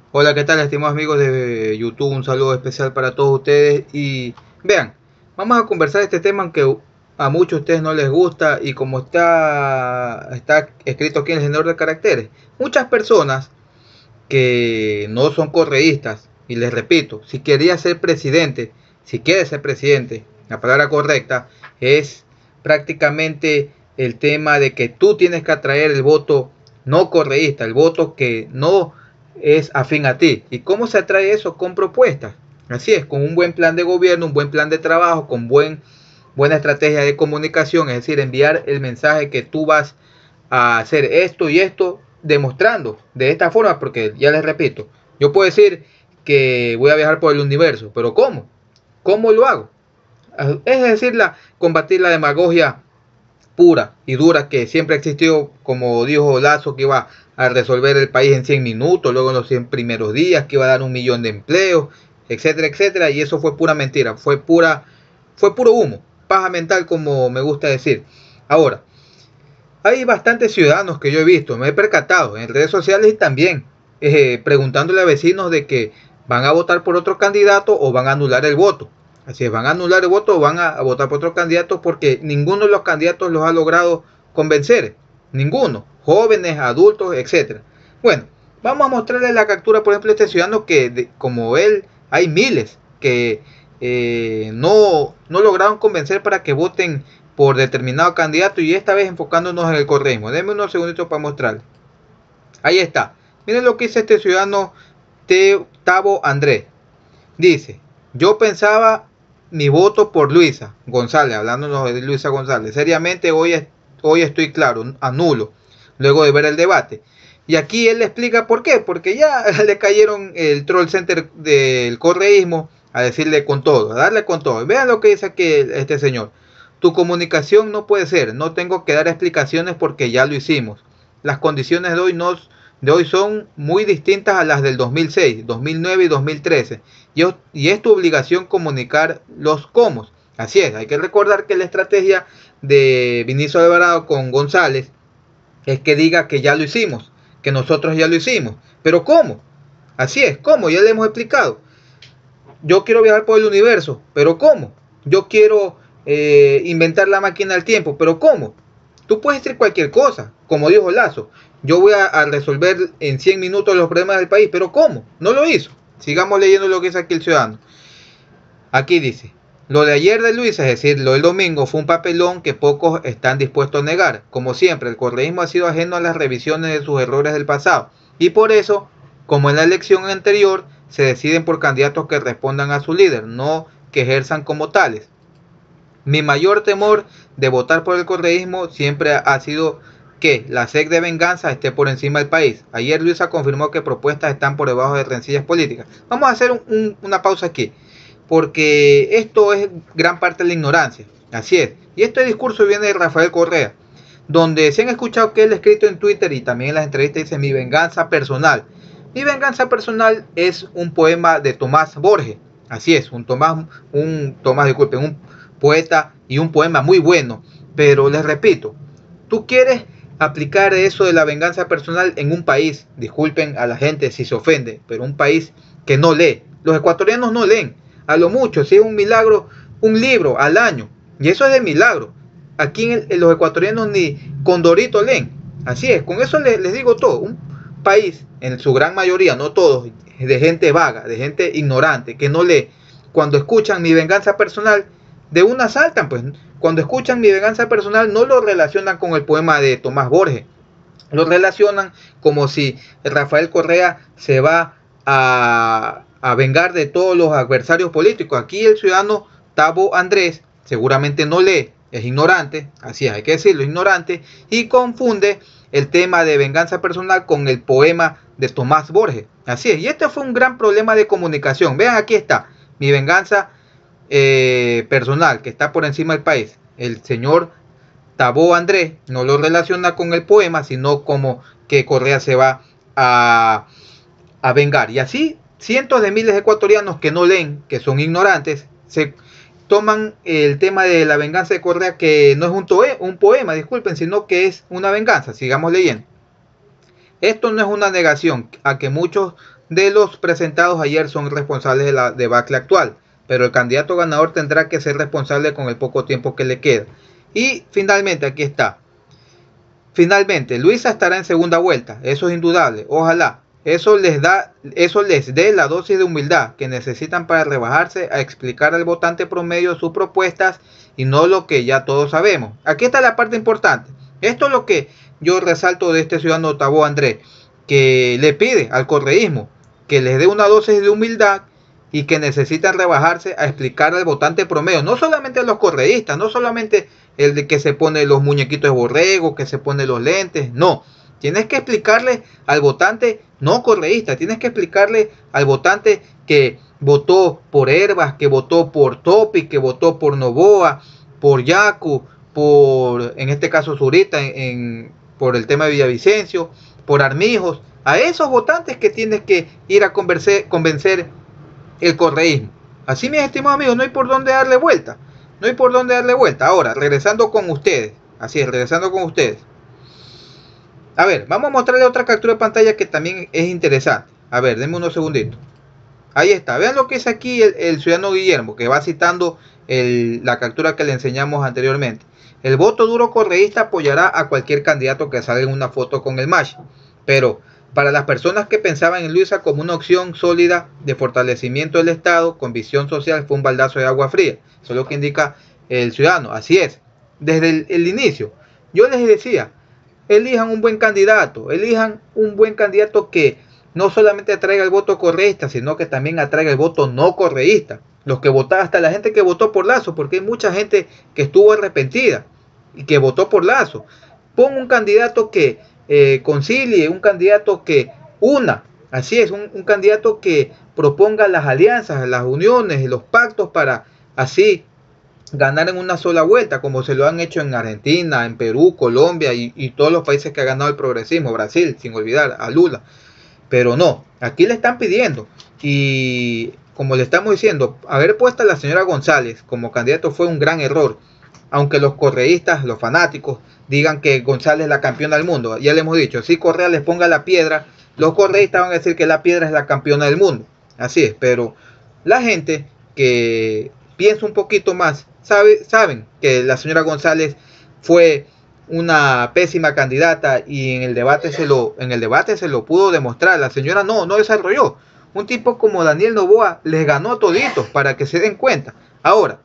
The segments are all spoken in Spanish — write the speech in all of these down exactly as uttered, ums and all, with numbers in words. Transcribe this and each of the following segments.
Hola, ¿qué tal, estimados amigos de YouTube? Un saludo especial para todos ustedes. Y vean, vamos a conversar este tema aunque a muchos de ustedes no les gusta y como está, está escrito aquí en el generador de caracteres, muchas personas que no son correístas, y les repito, si quería ser presidente, si quiere ser presidente, la palabra correcta es prácticamente el tema de que tú tienes que atraer el voto no correísta, el voto que no es afín a ti. ¿Y cómo se atrae eso? Con propuestas. Así es, con un buen plan de gobierno, un buen plan de trabajo, con buen, buena estrategia de comunicación, es decir, enviar el mensaje que tú vas a hacer esto y esto, demostrando de esta forma, porque ya les repito, yo puedo decir que voy a viajar por el universo, pero ¿cómo? ¿Cómo lo hago? Es decir, la, combatir la demagogia pura y dura que siempre ha existido, como dijo Lazo, que iba a resolver el país en cien minutos, luego en los cien primeros días, que iba a dar un millón de empleos, etcétera, etcétera, y eso fue pura mentira, fue pura, fue puro humo, paja mental, como me gusta decir. Ahora, hay bastantes ciudadanos que yo he visto, me he percatado en redes sociales y también eh, preguntándole a vecinos de que van a votar por otro candidato o van a anular el voto. Así es, van a anular el voto o van a, a votar por otro candidato porque ninguno de los candidatos los ha logrado convencer. Ninguno. Jóvenes, adultos, etcétera. Bueno, vamos a mostrarle la captura, por ejemplo, a este ciudadano que, de, como él, hay miles que eh, no, no lograron convencer para que voten por determinado candidato, y esta vez enfocándonos en el correísmo. Denme unos segunditos para mostrarles. Ahí está. Miren lo que dice este ciudadano Tavo Andrés. Dice, yo pensaba mi voto por Luisa González, hablándonos de Luisa González. Seriamente hoy, hoy estoy claro, anulo, luego de ver el debate. Y aquí él le explica por qué, porque ya le cayeron el troll center del correísmo a decirle con todo, a darle con todo. Vean lo que dice aquí este señor. Tu comunicación no puede ser, no tengo que dar explicaciones porque ya lo hicimos. Las condiciones de hoy, no, de hoy son muy distintas a las del dos mil seis, dos mil nueve y dos mil trece. Y, y es tu obligación comunicar los cómo. Así es, hay que recordar que la estrategia de Vinicio Alvarado con González es que diga que ya lo hicimos, que nosotros ya lo hicimos. Pero ¿cómo? Así es, ¿cómo? Ya le hemos explicado. Yo quiero viajar por el universo, pero ¿cómo? Yo quiero eh, inventar la máquina del tiempo, pero ¿cómo? Tú puedes decir cualquier cosa, como dijo Lazo. Yo voy a, a resolver en cien minutos los problemas del país, pero ¿cómo? No lo hizo. Sigamos leyendo lo que dice aquí el ciudadano. Aquí dice, lo de ayer de Luis, es decir, lo del domingo, fue un papelón que pocos están dispuestos a negar. Como siempre, el correísmo ha sido ajeno a las revisiones de sus errores del pasado. Y por eso, como en la elección anterior, se deciden por candidatos que respondan a su líder, no que ejerzan como tales. Mi mayor temor de votar por el correísmo siempre ha sido que la sed de venganza esté por encima del país. Ayer Luisa confirmó que propuestas están por debajo de rencillas políticas. Vamos a hacer un, un, una pausa aquí, porque esto es gran parte de la ignorancia. Así es. Y este discurso viene de Rafael Correa, donde se han escuchado que él ha escrito en Twitter y también en las entrevistas dice mi venganza personal. Mi venganza personal es un poema de Tomás Borges. Así es, un Tomás, un Tomás, disculpen, un poeta y un poema muy bueno. Pero les repito, tú quieres aplicar eso de la venganza personal en un país, disculpen a la gente si se ofende, pero un país que no lee. Los ecuatorianos no leen. A lo mucho, si es un milagro, un libro al año. Y eso es de milagro. Aquí en, el, en los ecuatorianos ni Condorito leen. Así es, con eso les, les digo todo. Un país, en su gran mayoría, no todos, de gente vaga, de gente ignorante, que no lee. Cuando escuchan mi venganza personal, de una saltan, pues. Cuando escuchan mi venganza personal, no lo relacionan con el poema de Tomás Borges. Lo relacionan como si Rafael Correa se va a, a vengar de todos los adversarios políticos. Aquí el ciudadano Tavo Andrés seguramente no lee, es ignorante, así es, hay que decirlo, ignorante, y confunde el tema de venganza personal con el poema de Tomás Borges. Así es, y este fue un gran problema de comunicación. Vean, aquí está, mi venganza eh, personal, que está por encima del país. El señor Tavo Andrés no lo relaciona con el poema, sino como que Correa se va a, a vengar. Y así cientos de miles de ecuatorianos que no leen, que son ignorantes, se toman el tema de la venganza de Correa, que no es un, toe, un poema, disculpen, sino que es una venganza. Sigamos leyendo. Esto no es una negación a que muchos de los presentados ayer son responsables de la debacle actual, pero el candidato ganador tendrá que ser responsable con el poco tiempo que le queda. Y finalmente, aquí está. Finalmente, Luisa estará en segunda vuelta, eso es indudable, ojalá. Eso les, da, eso les dé la dosis de humildad que necesitan para rebajarse a explicar al votante promedio sus propuestas y no lo que ya todos sabemos. Aquí está la parte importante. Esto es lo que yo resalto de este ciudadano Tabo Andrés, que le pide al correísmo que les dé una dosis de humildad y que necesitan rebajarse a explicar al votante promedio, no solamente a los correístas, no solamente el de que se pone los muñequitos de borrego, que se pone los lentes, no. Tienes que explicarle al votante no correísta, tienes que explicarle al votante que votó por Herbas, que votó por Topic, que votó por Novoa, por Yacu, por, en este caso, Zurita, en, en, por el tema de Villavicencio, por Armijos. A esos votantes que tienes que ir a convencer, convencer el correísmo. Así, mis estimados amigos, no hay por dónde darle vuelta. No hay por dónde darle vuelta. Ahora, regresando con ustedes. Así es, regresando con ustedes. A ver, vamos a mostrarle otra captura de pantalla que también es interesante. A ver, denme unos segunditos. Ahí está. Vean lo que dice aquí el, el ciudadano Guillermo, que va citando el, la captura que le enseñamos anteriormente. El voto duro correísta apoyará a cualquier candidato que salga en una foto con el match. Pero para las personas que pensaban en Luisa como una opción sólida de fortalecimiento del Estado con visión social, fue un baldazo de agua fría. Eso es lo que indica el ciudadano. Así es. Desde el, el inicio, yo les decía, elijan un buen candidato, elijan un buen candidato que no solamente atraiga el voto correísta, sino que también atraiga el voto no correísta. Los que votaron, hasta la gente que votó por Lazo, porque hay mucha gente que estuvo arrepentida y que votó por Lazo. Pon un candidato que eh, concilie, un candidato que una, así es, un, un candidato que proponga las alianzas, las uniones y los pactos para así ganar en una sola vuelta, como se lo han hecho en Argentina, en Perú, Colombia y, y todos los países que ha ganado el progresismo, Brasil, sin olvidar a Lula. Pero no, aquí le están pidiendo, y como le estamos diciendo, haber puesto a la señora González como candidato fue un gran error, aunque los correístas, los fanáticos, digan que González es la campeona del mundo. Ya le hemos dicho, si Correa les ponga la piedra, los correístas van a decir que la piedra es la campeona del mundo. Así es, pero la gente que piensa un poquito más, sabe, saben que la señora González fue una pésima candidata y en el debate se lo, en el debate se lo pudo demostrar. La señora no, no desarrolló. Un tipo como Daniel Noboa les ganó a toditos, para que se den cuenta. Ahora,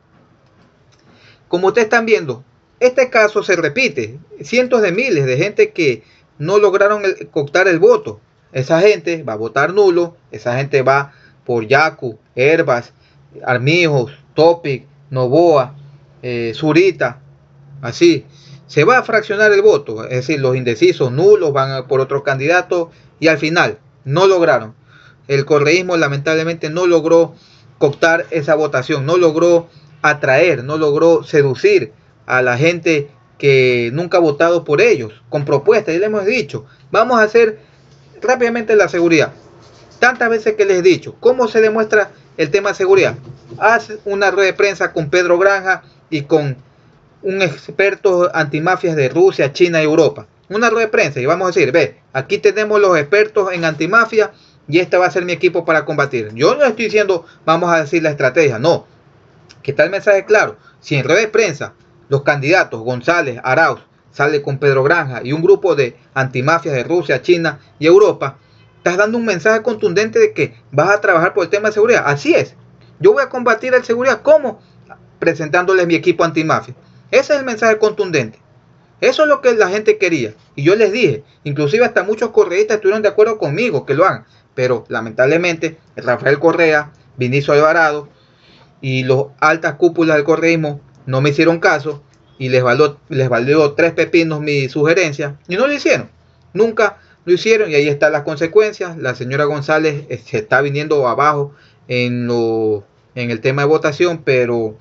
como ustedes están viendo, este caso se repite. Cientos de miles de gente que no lograron el, cooptar el voto. Esa gente va a votar nulo, esa gente va por Yacu, Herbas, Armijos, Topic, Novoa, eh, Zurita, así. Se va a fraccionar el voto, es decir, los indecisos nulos van a por otro candidato y al final no lograron. El correísmo lamentablemente no logró cooptar esa votación, no logró atraer, no logró seducir a la gente que nunca ha votado por ellos, con propuestas. Y le hemos dicho, vamos a hacer rápidamente la seguridad. Tantas veces que les he dicho, ¿cómo se demuestra el tema de seguridad? Haz una rueda de prensa con Pedro Granja y con un experto antimafias de Rusia, China y Europa. Una rueda de prensa y vamos a decir, ve, aquí tenemos los expertos en antimafia y este va a ser mi equipo para combatir. Yo no estoy diciendo, vamos a decir la estrategia, no. Que está el mensaje claro. Si en rueda de prensa los candidatos González, Arauz, sale con Pedro Granja y un grupo de antimafias de Rusia, China y Europa, estás dando un mensaje contundente de que vas a trabajar por el tema de seguridad. Así es. Yo voy a combatir la seguridad. ¿Cómo? Presentándoles mi equipo antimafia. Ese es el mensaje contundente. Eso es lo que la gente quería. Y yo les dije, inclusive hasta muchos correístas estuvieron de acuerdo conmigo que lo hagan. Pero lamentablemente, Rafael Correa, Vinicio Alvarado y las altas cúpulas del correísmo no me hicieron caso y les valió, les valió tres pepinos mi sugerencia y no lo hicieron. Nunca lo hicieron y ahí están las consecuencias. La señora González se está viniendo abajo en, lo, en el tema de votación, pero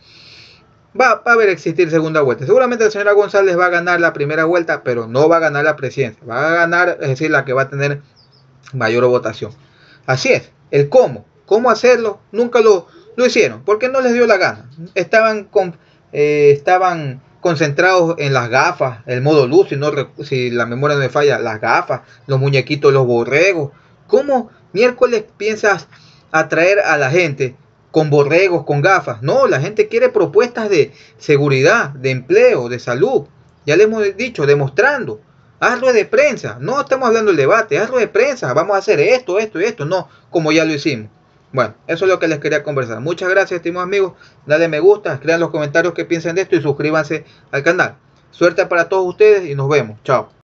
Va, va a haber existir segunda vuelta. Seguramente la señora González va a ganar la primera vuelta, pero no va a ganar la presidencia. Va a ganar, es decir, la que va a tener mayor votación. Así es. El cómo. ¿Cómo hacerlo? Nunca lo, lo hicieron. Porque no les dio la gana. Estaban, con, eh, estaban concentrados en las gafas, el modo luz, si, no, si la memoria no me falla, las gafas, los muñequitos, los borregos. ¿Cómo miércoles piensas atraer a la gente con borregos, con gafas. No, la gente quiere propuestas de seguridad, de empleo, de salud. Ya le hemos dicho, demostrando. Hazlo de prensa. No estamos hablando del debate, hazlo de prensa. Vamos a hacer esto, esto y esto. No, como ya lo hicimos. Bueno, eso es lo que les quería conversar. Muchas gracias, estimados amigos. Dale me gusta, escriban los comentarios que piensen de esto y suscríbanse al canal. Suerte para todos ustedes y nos vemos. Chao.